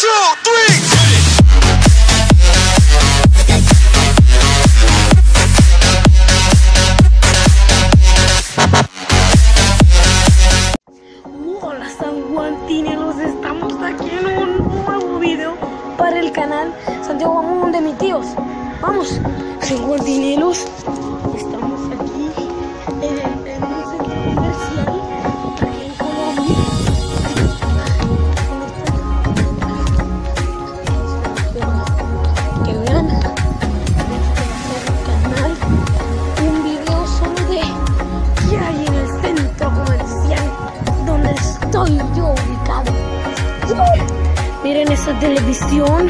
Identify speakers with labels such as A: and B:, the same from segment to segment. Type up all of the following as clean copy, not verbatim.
A: Hola sanjuantineros, estamos aquí en un nuevo video para el canal Santiago Bamón de mis tíos. Vamos, sanjuantineros, estamos aquí en un centro comercial aquí en Colombia. Que vean, este va a ser un canal, un video solo de qué hay en el centro comercial donde estoy yo ubicado. Miren esa televisión.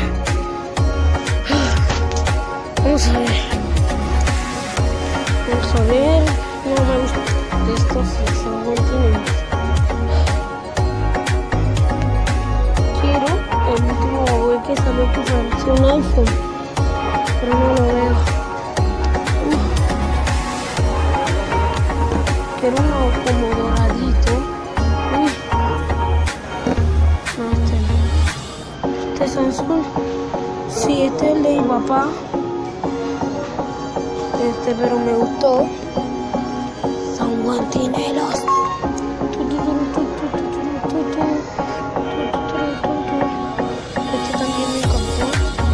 A: Vamos a ver. Vamos a ver. No me gusta esto, sí, son continentes. Quiero el último Huawei que salió que parece un iPhone, pero no lo veo. Quiero uno como doradito. No, este Samsung. Sí, este es el de mi papá. Pero me gustó. Sanjuantineros. Este también me encantó.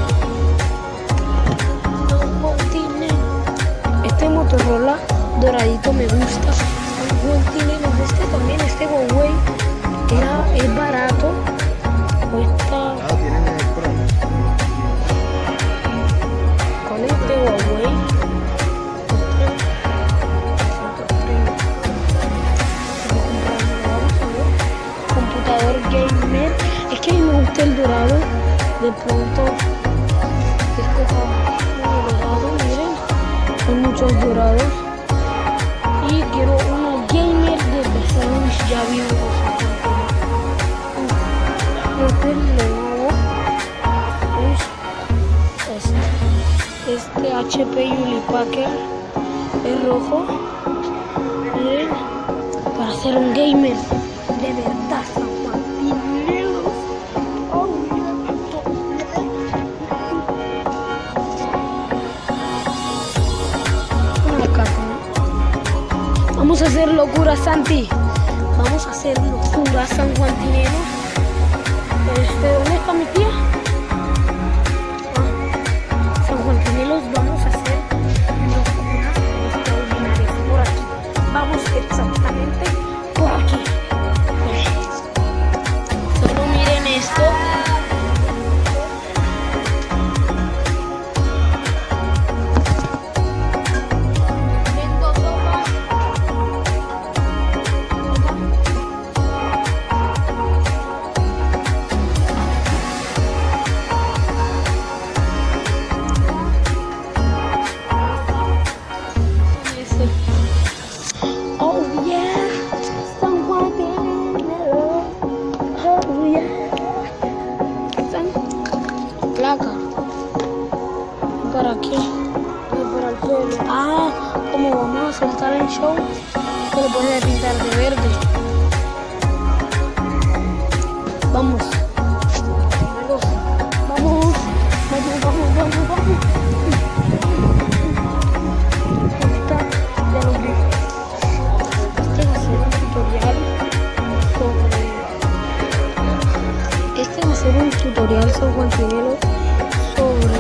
A: Sanjuantineros. Este Motorola doradito me gusta. Sanjuantineros. Este también, este Huawei es barato. Cuesta. Con este Huawei. Gamer, es que a mí me gusta el dorado, de pronto escoja uno dorado, miren, hay muchos dorados y quiero uno gamer de PC, ya vi este es Lenovo, este HP Unipacker es rojo, miren, para ser un gamer de verdad. Vamos a hacer locura, Santi. Vamos a hacer locura, sanjuantineros. ¿Dónde está mi tía? Sanjuantineros, vamos a hacer locuras extraordinarias por aquí. Vamos exactamente por aquí. Solo miren esto. Placa. ¿Para qué? Para el pelo. Ah, como vamos a soltar el show, se lo puede pintar de verde. Vamos. Vamos. Ya lo vi. Este va a ser un tutorial sanjuantineros sobre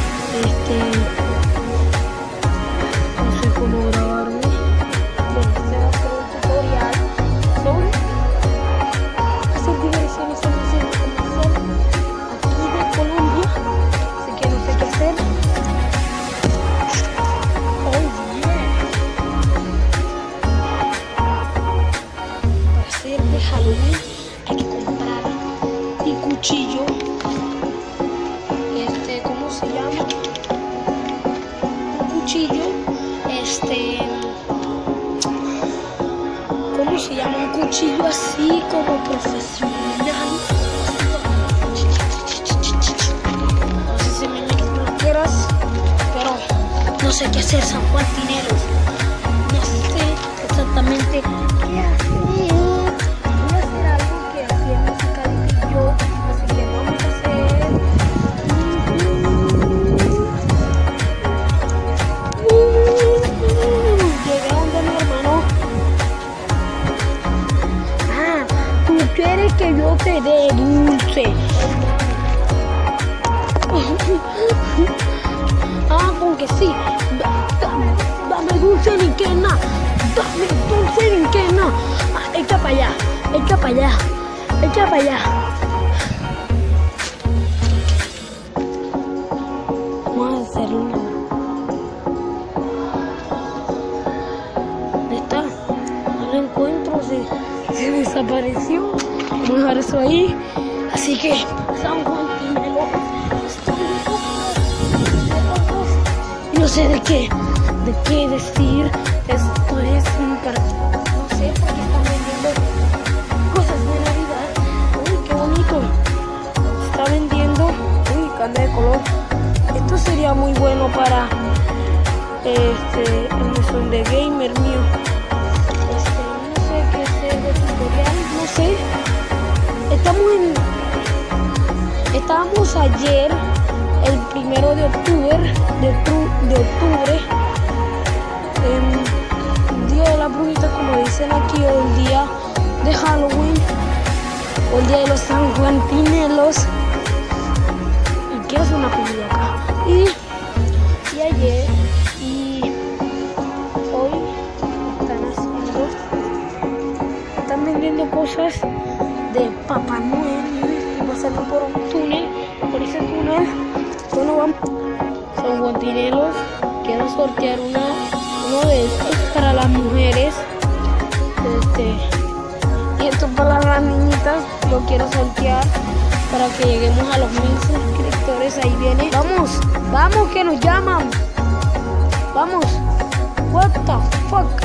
A: no sé cómo grabarme, pero este va a ser un tutorial sobre hacer diversiones en el centro comercial aquí de Colombia, así que no sé qué hacer. Oh yeah, para hacer de Halloween hay que comprar un cuchillo. ¿Cómo se llama? Un cuchillo. ¿Cómo se llama? Un cuchillo así como profesional. No sé si me quieras, pero no sé qué hacer, sanjuantineros. No sé exactamente qué hacer. Voy a hacer algo que hacía Musicality y yo, así que vamos a hacer quieres que yo te dé dulce. Ah, con que sí. Dame dulce ni que nada. Dame dulce ni que nada. Echa para allá, echa para allá, echa para allá. Vamos a hacer una. ¿Dónde está? No lo encuentro, se desapareció. Vamos a dejar eso ahí. Así que San Juan tiene no sé de qué decir. Esto es un no sé por qué están vendiendo cosas de Navidad. Uy, qué bonito. Está vendiendo, uy, cambia de color. Esto sería muy bueno para el mesón de gamer mío. No sé qué hacer de tutorial, no sé. Estábamos ayer, el 1 de octubre, día de la brujita, como dicen aquí, o el día de Halloween, o el día de los sanjuantinelos. Y quiero hacer una película acá. Y ayer y hoy están vendiendo cosas de Papá Noel. Y pasando por un túnel, por ese túnel, bueno, vamos. Sanjuantinelos, quiero sortear uno de estos para las mujeres. Y esto para las niñitas, lo quiero sortear para que lleguemos a los 1000 suscriptores. Ahí viene. Vamos, que nos llaman. Vamos. What the fuck.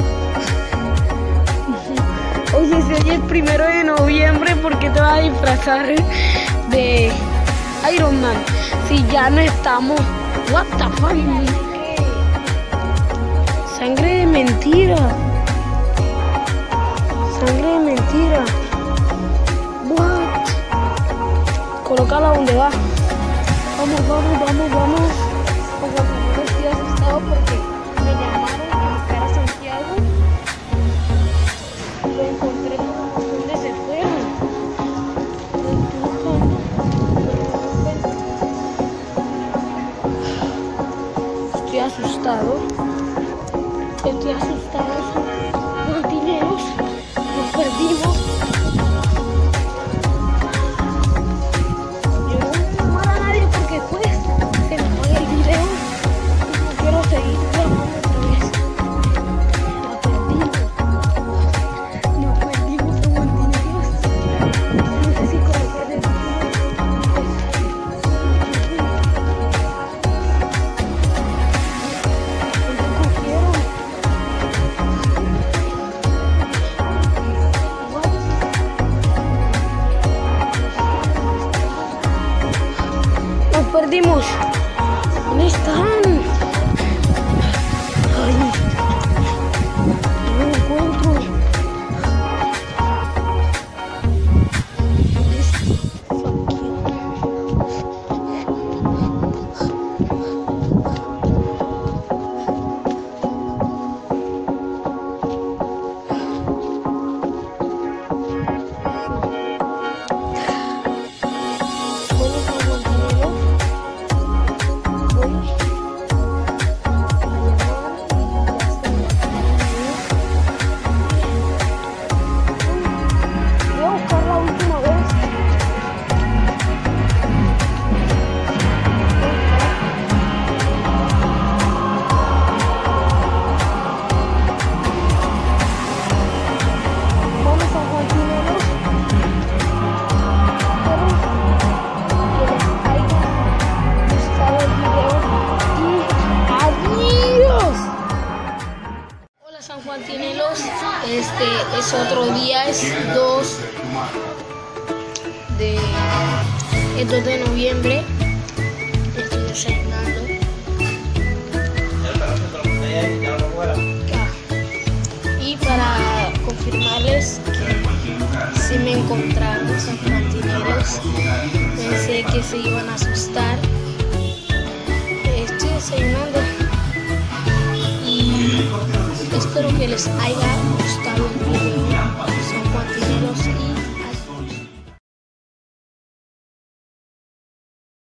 A: Oye, si hoy es 1 de noviembre, ¿por qué te vas a disfrazar de Iron Man? Si ya no estamos. What the fuck. Sangre de mentira. Sangre de mentira. What? Colócala donde va. Vamos. Porque estoy asustado porque me llamaron a buscar a Santiago. Lo encontré por donde se fueron. Estoy asustado. Sanjuantinelos, nos perdimos. Yo no voy a llamar a nadie porque después se me apaga el video y no quiero seguir grabando otra vez. Nos perdimos, Sanjuantinelos. No sé si colocar el perdimos. ¿Dónde están? Ay, no lo encuentro. Sanjuantinelos, es otro día, es 2 de noviembre. Estoy desayunando. Y para confirmarles que si me encontraron sanjuantinelos, pensé que se iban a asustar. Estoy desayunando. Espero que les haya gustado el video.